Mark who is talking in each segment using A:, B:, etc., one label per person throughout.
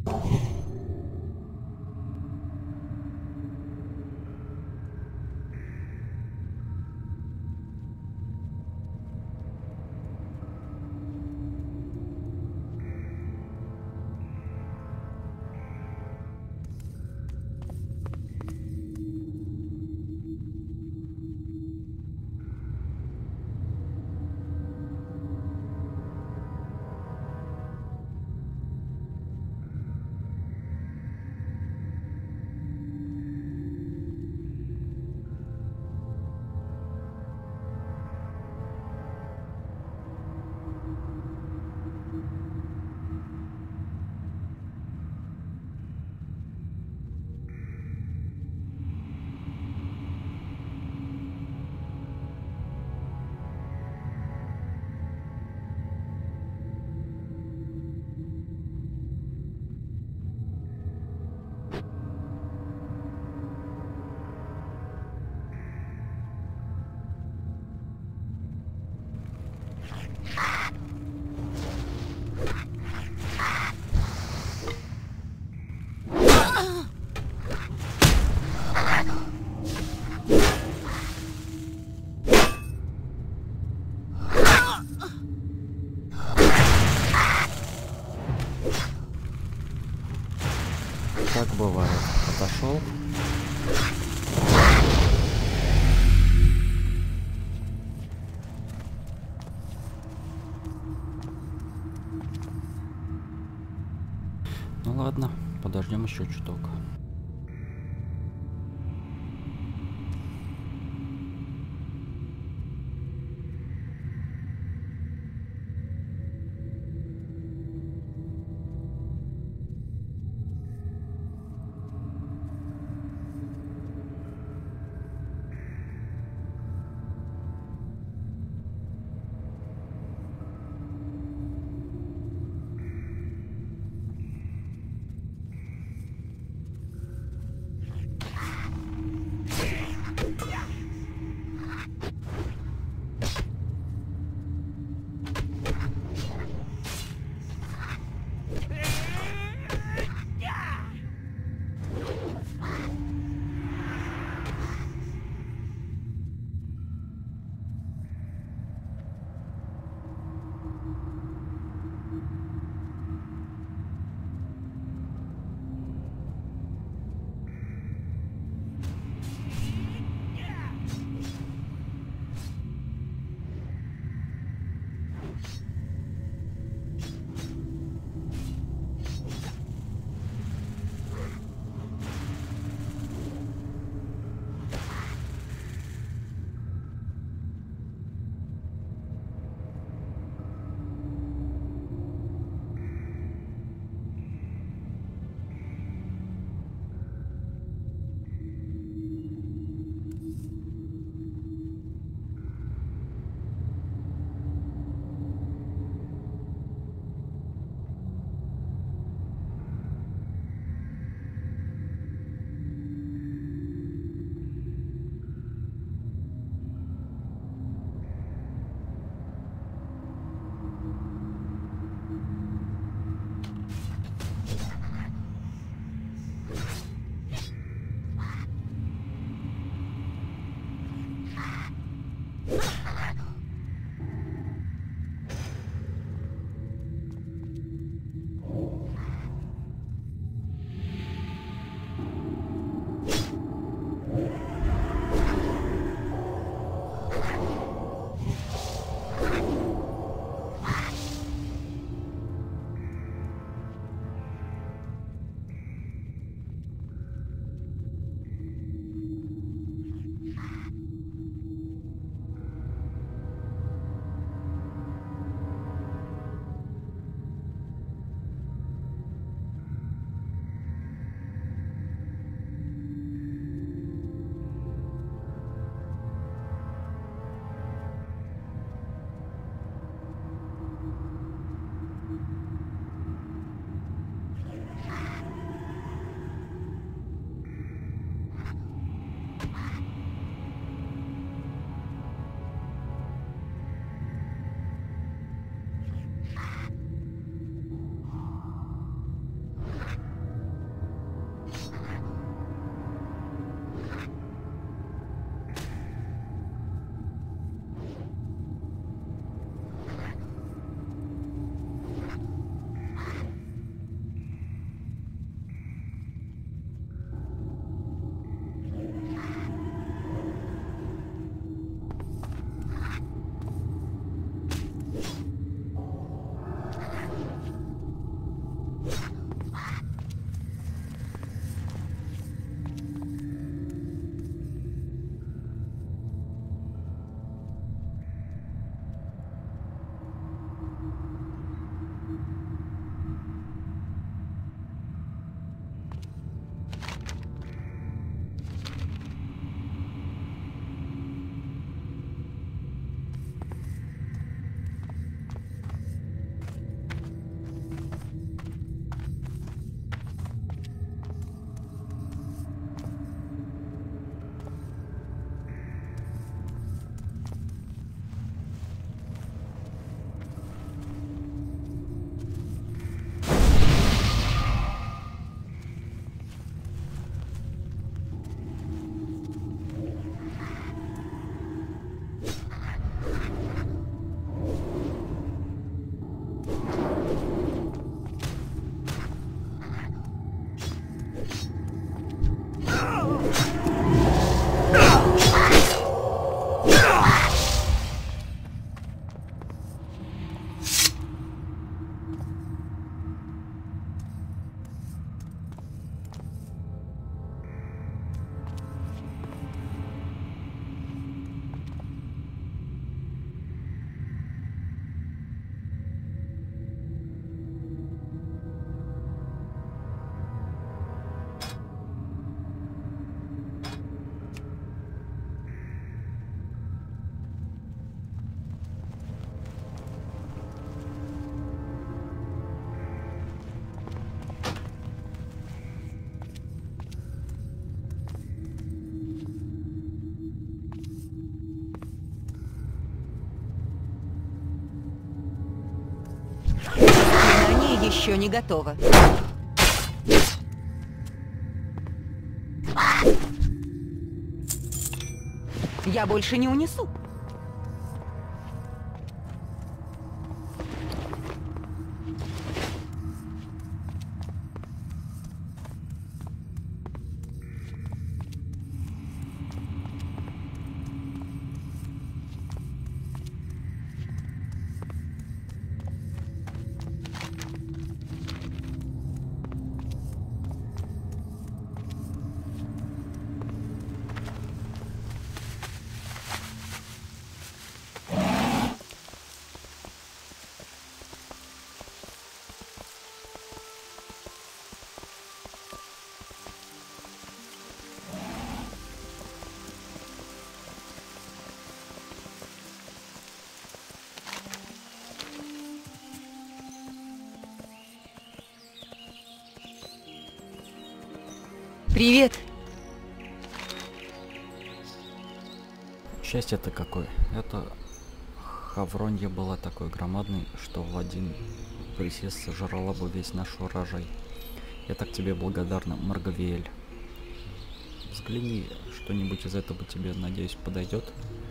A: Так бывает. Отошел. Ну ладно, подождем еще чуток.
B: Заклинание еще не готово. Я больше не унесу. Привет.
A: Счастье-то какое. Это хавронья была такой громадной, что в один присест сожрала бы весь наш урожай. Я так тебе благодарна, Маргавиэль. Взгляни, что-нибудь из этого тебе, надеюсь, подойдет.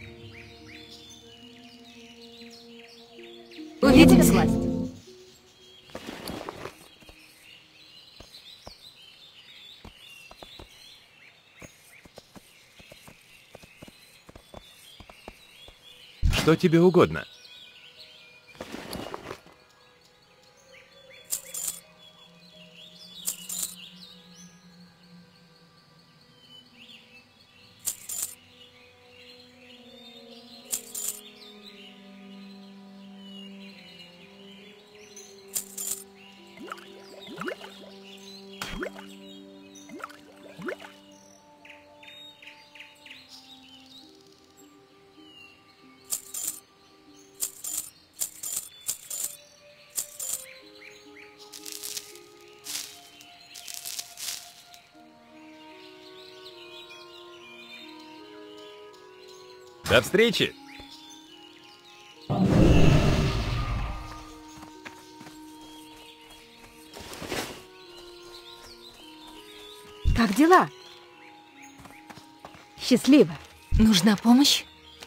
B: Увидим сласть.
C: Что тебе угодно? До встречи!
B: Как дела? Счастливо.
D: Нужна помощь?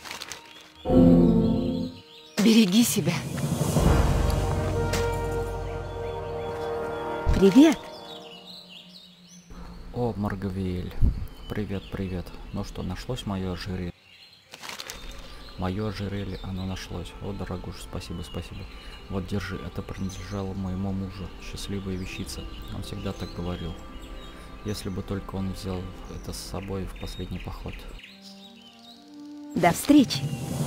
D: Береги себя.
B: Привет.
A: О, Маргавиэль. Привет, привет. Ну что, нашлось мое ожерелье? Мое ожерелье, оно нашлось. О, дорогуша, спасибо, спасибо. Вот, держи, это принадлежало моему мужу. Счастливая вещица. Он всегда так говорил. Если бы только он взял это с собой в последний поход.
B: До встречи.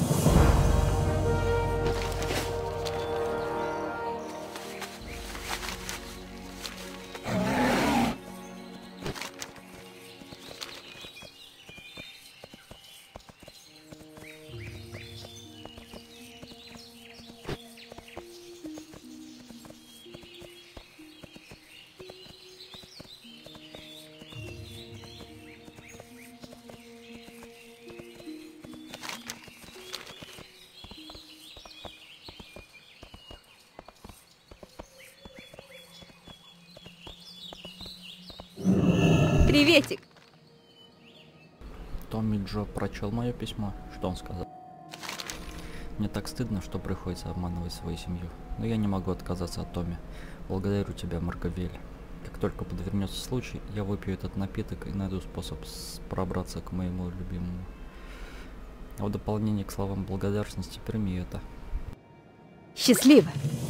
B: Приветик.
A: Томми Джо прочел мое письмо. Что он сказал? Мне так стыдно, что приходится обманывать свою семью. Но я не могу отказаться от Томми. Благодарю тебя, Марковель. Как только подвернется случай, я выпью этот напиток и найду способ пробраться к моему любимому. А в дополнение к словам благодарности прими это.
B: Счастливо!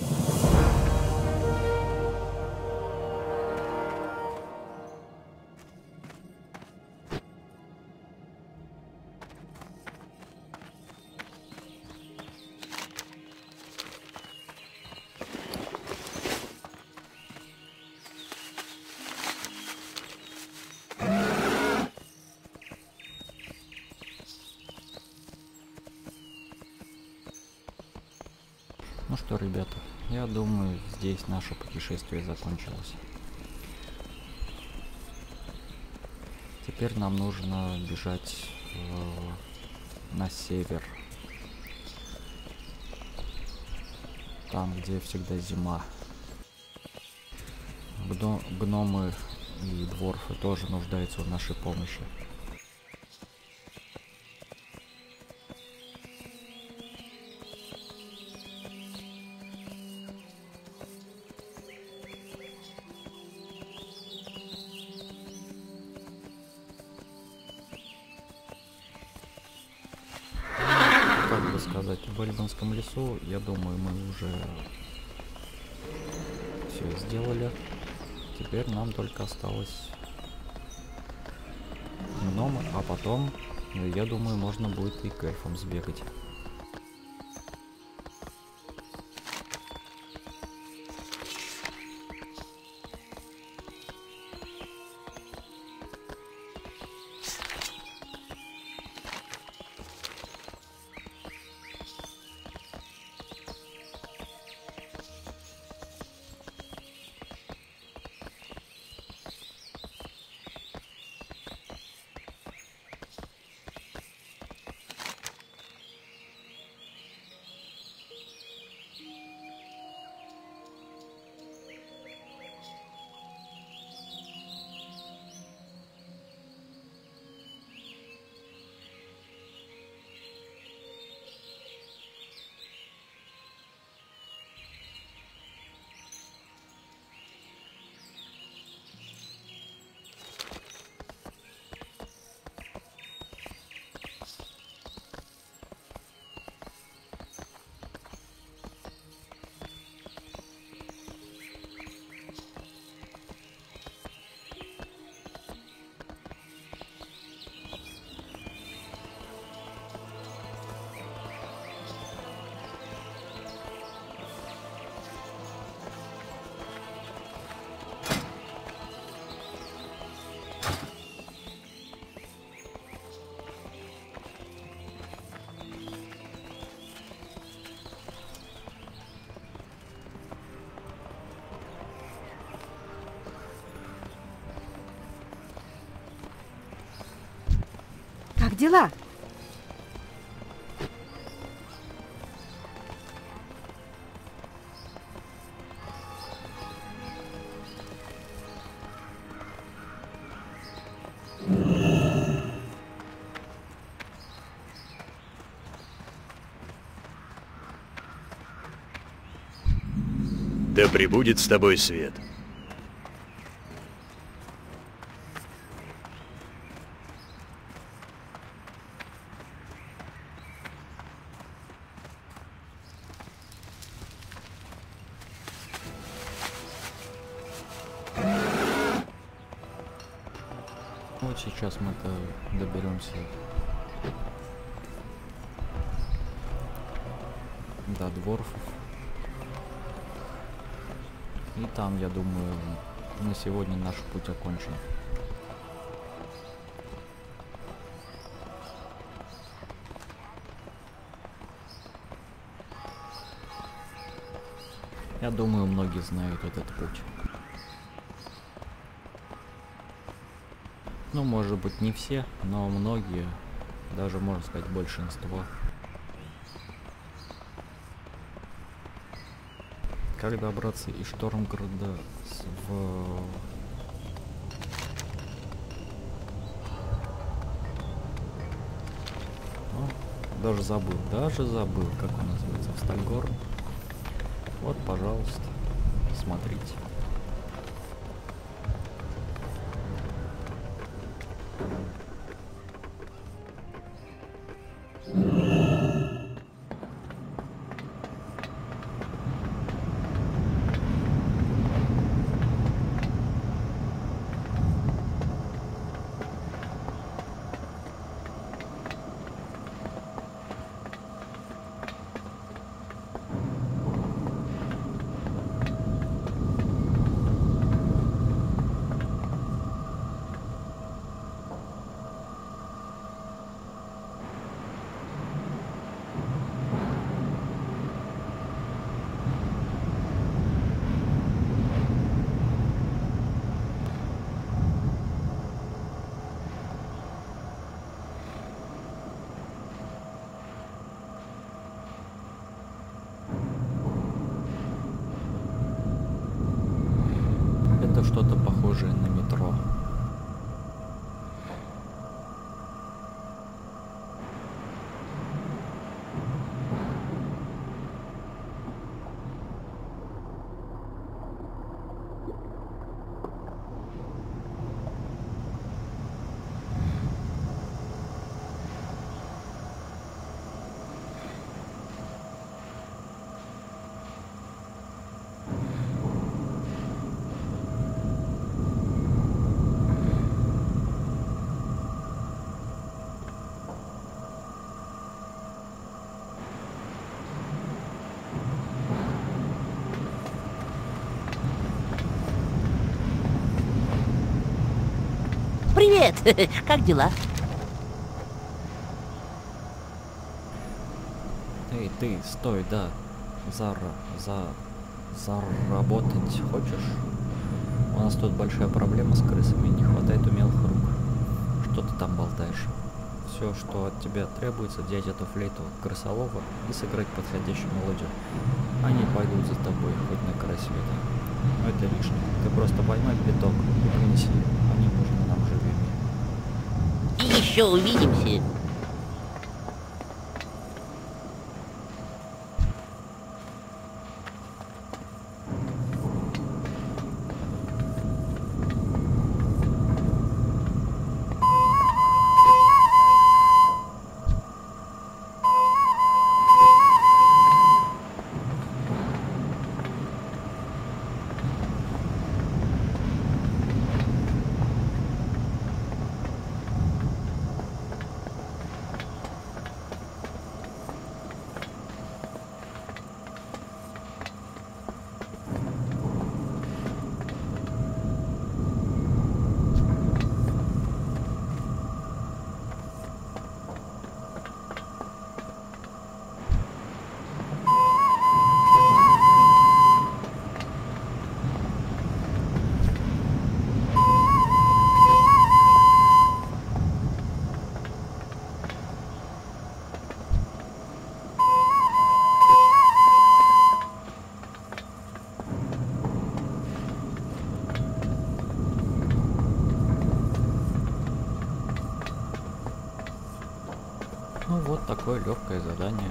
A: Ну что, ребята, я думаю, здесь наше путешествие закончилось. Теперь нам нужно бежать на север. Там, где всегда зима. Гномы и дворфы тоже нуждаются в нашей помощи. Как бы сказать, в Эльбанском лесу, я думаю, мы уже все сделали. Теперь нам только осталось гномы, а потом, я думаю, можно будет и к эльфам сбегать.
B: Как дела?
C: Да пребудет с тобой свет.
A: Вот сейчас мы-то доберемся до дворфов. И там, я думаю, на сегодня наш путь окончен. Я думаю, многие знают этот путь. Ну, может быть, не все, но многие, даже, можно сказать, большинство. Как добраться из Штормграда Даже забыл, как он называется, в Стальгорн. Вот, пожалуйста, смотрите. Это что-то похожее на метро.
E: Привет! Как дела?
A: Эй, ты, стой, да. Заработать хочешь? У нас тут большая проблема с крысами, не хватает умелых рук. Что ты там болтаешь? Все, что от тебя требуется, взять эту флейту крысолова и сыграть подходящую мелодию. Они пойдут за тобой, хоть на край света. Но это лишнее. Ты просто поймай биток и принеси. Они нужны нам живыми.
E: И еще увидимся.
A: Ну вот такое легкое задание.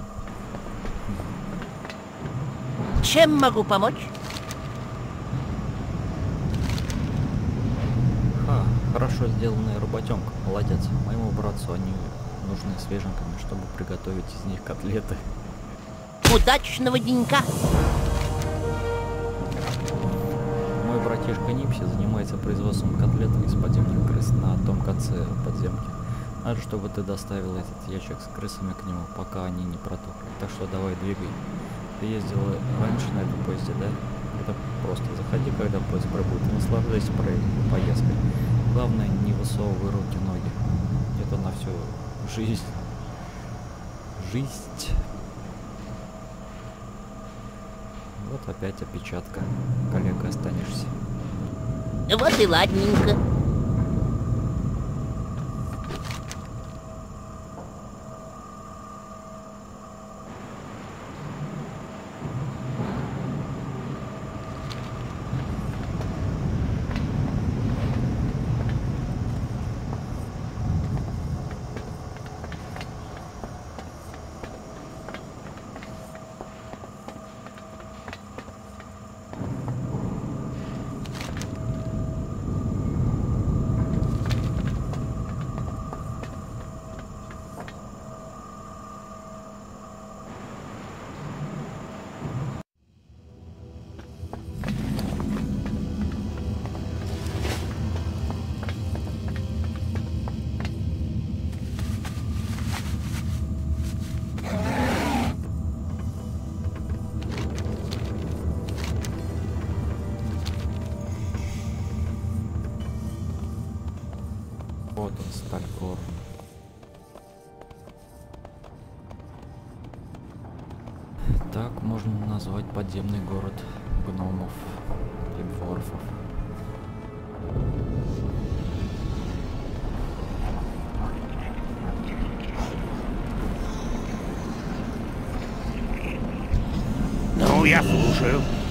E: Чем могу помочь?
A: Ха, хорошо сделанная работенка, молодец. Моему братцу они нужны свеженькими, чтобы приготовить из них котлеты.
E: Удачного денька!
A: Мой братишка Нипси занимается производством котлет из подземных крыс на том конце подземки. Надо, чтобы ты доставил этот ящик с крысами к нему, пока они не протухли. Так что давай, двигай. Ты ездила раньше на этом поезде, да? Это просто заходи, когда поезд пробует, и наслаждайся поездкой. Главное, не высовывай руки, ноги. Это на всю жизнь. Жизнь. Вот опять опечатка. Коллега, останешься.
E: Вот и ладненько.
A: Вот он, Стальгор. Так можно назвать подземный город гномов и дворфов.
C: Ну, я слушаю.